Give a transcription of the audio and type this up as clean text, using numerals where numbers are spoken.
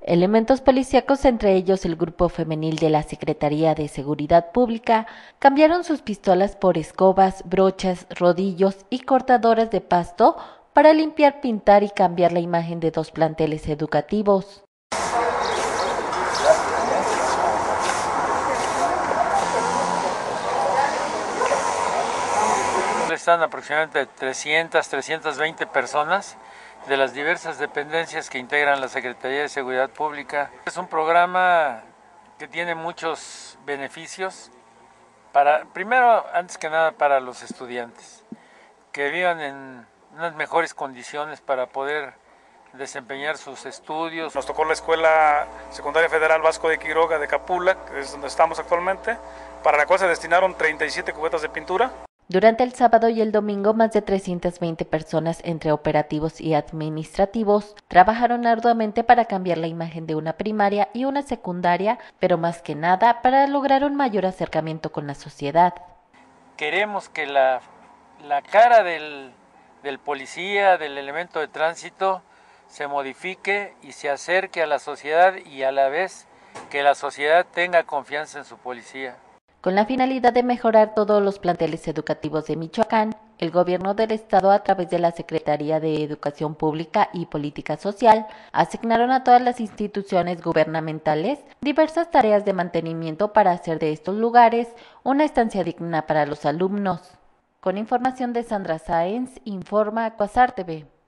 Elementos policíacos, entre ellos el grupo femenil de la Secretaría de Seguridad Pública, cambiaron sus pistolas por escobas, brochas, rodillos y cortadoras de pasto para limpiar, pintar y cambiar la imagen de 2 planteles educativos. Están aproximadamente 320 personas de las diversas dependencias que integran la Secretaría de Seguridad Pública. Es un programa que tiene muchos beneficios primero, antes que nada, para los estudiantes, que vivan en unas mejores condiciones para poder desempeñar sus estudios. Nos tocó la Escuela Secundaria Federal Vasco de Quiroga de Capula, que es donde estamos actualmente, para la cual se destinaron 37 cubetas de pintura. Durante el sábado y el domingo, más de 320 personas entre operativos y administrativos trabajaron arduamente para cambiar la imagen de una primaria y una secundaria, pero más que nada para lograr un mayor acercamiento con la sociedad. Queremos que la cara del policía, del elemento de tránsito, se modifique y se acerque a la sociedad y a la vez que la sociedad tenga confianza en su policía. Con la finalidad de mejorar todos los planteles educativos de Michoacán, el gobierno del estado, a través de la Secretaría de Educación Pública y Política Social, asignaron a todas las instituciones gubernamentales diversas tareas de mantenimiento para hacer de estos lugares una estancia digna para los alumnos. Con información de Sandra Sáenz, informa Quasar TV.